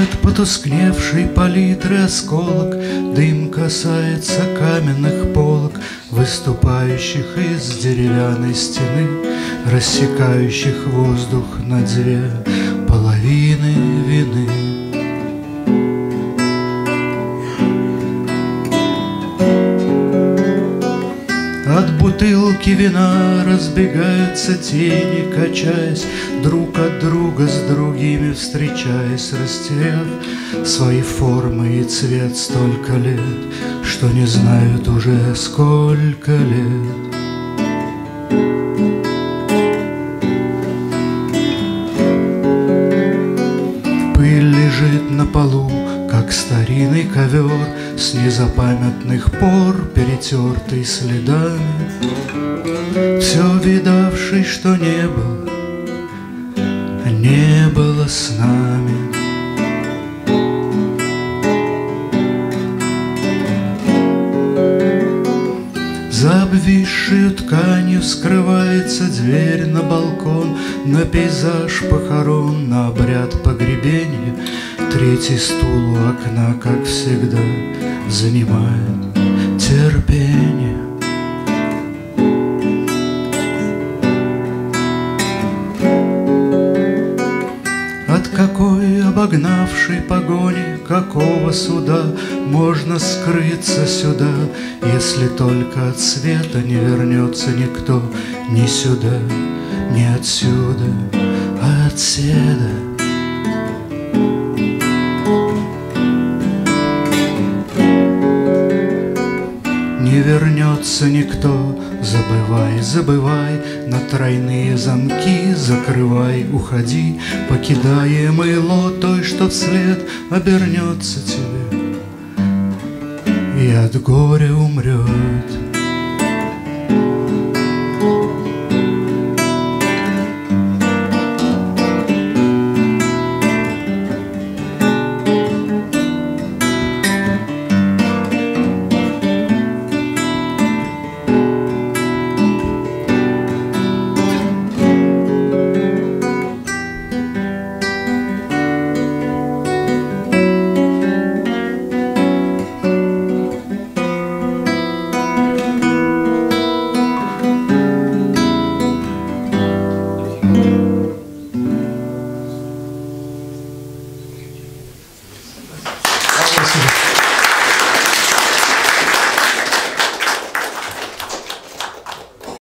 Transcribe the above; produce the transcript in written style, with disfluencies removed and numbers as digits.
От потускневшей палитры осколок дым касается каменных полок, выступающих из деревянной стены, рассекающих воздух на две половины вины. От бутылки вина разбегаются тени, качаясь друг от друга, с другими встречаясь, растеряв свои формы и цвет столько лет, что не знают уже сколько лет. Пыль лежит на полу, как старинный ковер, с незапамятных пор перетертый следами. Все видавший, что не было с нами. За обвисшей тканью скрывается дверь на балкон, на пейзаж похорон, на обряд погребения. Третий стул у окна, как всегда, занимает терпение. От какой обогнавшей погони, какого суда можно скрыться сюда, если только от света не вернется никто ни сюда, ни отсюда, а отседа. Не вернется никто, забывай, забывай, на тройные замки закрывай, уходи, покидаемый лот той, что вслед обернется тебе и от горя умрет.